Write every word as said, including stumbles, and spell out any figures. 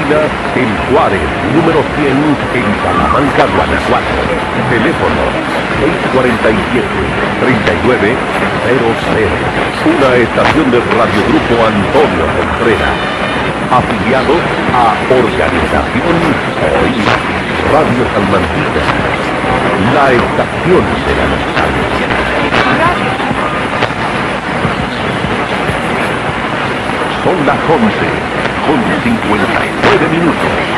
esquina El Juárez, número cien, en Salamanca, Guanajuato. Teléfono seis cuatro siete, tres nueve cero cero. Una estación del Radiogrupo Antonio Contreras. Afiliado a Organización OIM, Radio Salmantina, la estación de la nostalgia. Son las once, con cincuenta y nueve minutos.